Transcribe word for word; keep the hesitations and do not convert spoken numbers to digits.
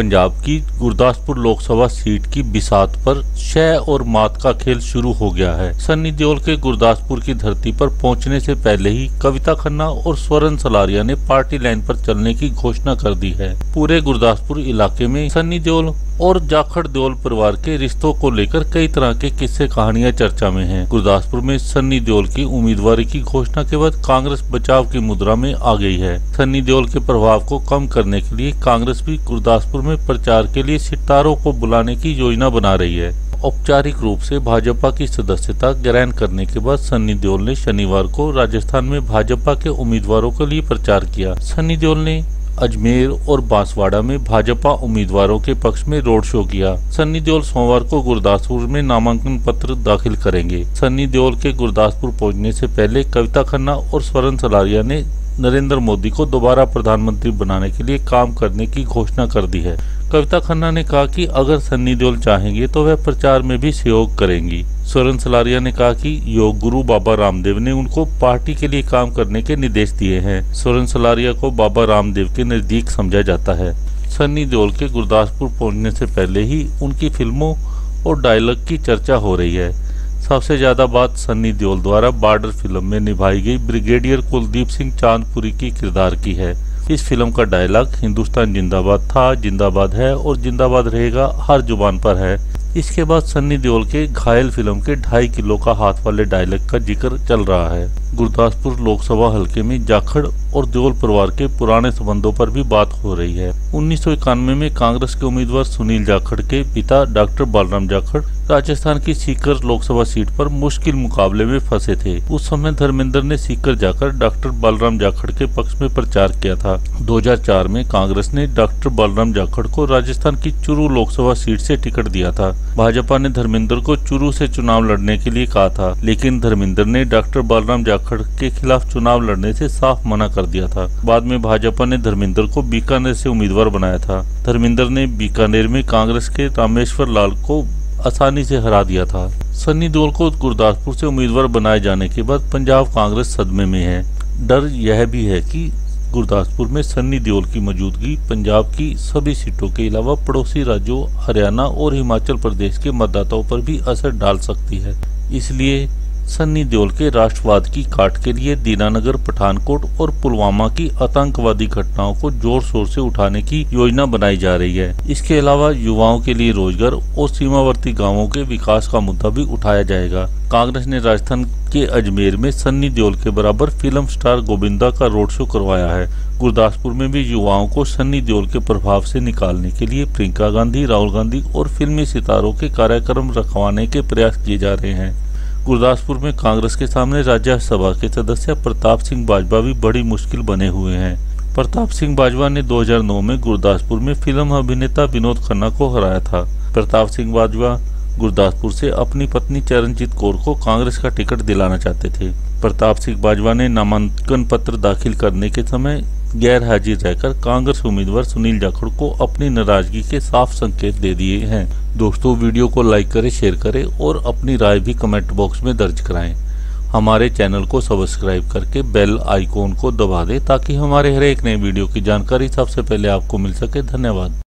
पंजाब की गुरदासपुर लोकसभा सीट की बिसात पर शह और मात का खेल शुरू हो गया है। सन्नी देओल के गुरदासपुर की धरती पर पहुंचने से पहले ही कविता खन्ना और स्वरन सलारिया ने पार्टी लाइन पर चलने की घोषणा कर दी है। पूरे गुरदासपुर इलाके में सन्नी देओल और जाखड़ देओल परिवार के रिश्तों को लेकर कई तरह के किस्से कहानियां चर्चा में हैं। गुरदासपुर में सन्नी देओल की उम्मीदवारी की घोषणा के बाद कांग्रेस बचाव की मुद्रा में आ गई है। सन्नी देओल के प्रभाव को कम करने के लिए कांग्रेस भी गुरदासपुर में प्रचार के लिए सितारों को बुलाने की योजना बना रही है। औपचारिक रूप से भाजपा की सदस्यता ग्रहण करने के बाद सन्नी देओल ने शनिवार को राजस्थान में भाजपा के उम्मीदवारों के लिए प्रचार किया। सन्नी देओल ने अजमेर और बांसवाड़ा में भाजपा उम्मीदवारों के पक्ष में रोड शो किया। सन्नी देओल सोमवार को गुरदासपुर में नामांकन पत्र दाखिल करेंगे। सन्नी देओल के गुरदासपुर पहुंचने से पहले कविता खन्ना और स्वरन सलारिया ने नरेंद्र मोदी को दोबारा प्रधानमंत्री बनाने के लिए काम करने की घोषणा कर दी है। कविता खन्ना ने कहा कि अगर सन्नी देओल चाहेंगे तो वह प्रचार में भी सहयोग करेंगी। स्वरन सलारिया ने कहा कि योग गुरु बाबा रामदेव ने उनको पार्टी के लिए काम करने के निर्देश दिए हैं। स्वरन सलारिया को बाबा रामदेव के नजदीक समझा जाता है। सन्नी देओल के गुरदासपुर पहुंचने से पहले ही उनकी फिल्मों और डायलॉग की चर्चा हो रही है। सबसे ज्यादा बात सन्नी देओल द्वारा बॉर्डर फिल्म में निभाई गई ब्रिगेडियर कुलदीप सिंह चांदपुरी की किरदार की है। इस फिल्म का डायलॉग हिंदुस्तान जिंदाबाद था, जिंदाबाद है और जिंदाबाद रहेगा हर जुबान पर है। इसके बाद सन्नी देओल के घायल फिल्म के ढाई किलो का हाथ वाले डायलॉग का जिक्र चल रहा है। गुरदासपुर लोकसभा हलके में जाखड़ और देओल परिवार के पुराने संबंधों पर भी बात हो रही है। उन्नीस सौ इक्यानवे में कांग्रेस के उम्मीदवार सुनील जाखड़ के पिता डॉक्टर बलराम जाखड़ राजस्थान की सीकर लोकसभा सीट पर मुश्किल मुकाबले में फंसे थे। उस समय धर्मेंद्र ने सीकर जाकर डॉक्टर बलराम जाखड़ के पक्ष में प्रचार किया था। दो हज़ार चार में कांग्रेस ने डॉक्टर बलराम जाखड़ को राजस्थान की चुरू लोकसभा सीट से टिकट दिया था। भाजपा ने धर्मेंद्र को चुरू से चुनाव लड़ने के लिए कहा था, लेकिन धर्मेंद्र ने डॉक्टर बलराम जाखड़ के खिलाफ चुनाव लड़ने से साफ मना कर दिया था। बाद में भाजपा ने धर्मेंद्र को बीकानेर से उम्मीदवार बनाया था। धर्मेंद्र ने बीकानेर में कांग्रेस के रामेश्वर लाल को आसानी से हरा दिया था। सन्नी देओल को गुरदासपुर से उम्मीदवार बनाए जाने के बाद पंजाब कांग्रेस सदमे में है। डर यह भी है कि गुरदासपुर में सन्नी देओल की मौजूदगी पंजाब की सभी सीटों के अलावा पड़ोसी राज्यों हरियाणा और हिमाचल प्रदेश के मतदाताओं पर भी असर डाल सकती है। इसलिए सन्नी देओल के राष्ट्रवाद की काट के लिए दीनानगर, पठानकोट और पुलवामा की आतंकवादी घटनाओं को जोर शोर से उठाने की योजना बनाई जा रही है। इसके अलावा युवाओं के लिए रोजगार और सीमावर्ती गांवों के विकास का मुद्दा भी उठाया जाएगा। कांग्रेस ने राजस्थान के अजमेर में सन्नी देओल के बराबर फिल्म स्टार गोविंदा का रोड शो करवाया है। गुरदासपुर में भी युवाओं को सन्नी देओल के प्रभाव से निकालने के लिए प्रियंका गांधी, राहुल गांधी और फिल्मी सितारों के कार्यक्रम रखवाने के प्रयास किए जा रहे हैं। गुरदासपुर में कांग्रेस के सामने राज्यसभा के सदस्य प्रताप सिंह बाजवा भी बड़ी मुश्किल बने हुए हैं। प्रताप सिंह बाजवा ने दो हज़ार नौ में गुरदासपुर में फिल्म अभिनेता विनोद खन्ना को हराया था। प्रताप सिंह बाजवा गुरदासपुर से अपनी पत्नी चरणजीत कौर को कांग्रेस का टिकट दिलाना चाहते थे। प्रताप सिंह बाजवा ने नामांकन पत्र दाखिल करने के समय गैर हाजिर रहकर कांग्रेस उम्मीदवार सुनील जाखड़ को अपनी नाराजगी के साफ संकेत दे दिए हैं। दोस्तों, वीडियो को लाइक करें, शेयर करें और अपनी राय भी कमेंट बॉक्स में दर्ज कराएं। हमारे चैनल को सब्सक्राइब करके बेल आइकॉन को दबा दें ताकि हमारे हर एक नए वीडियो की जानकारी सबसे पहले आपको मिल सके। धन्यवाद।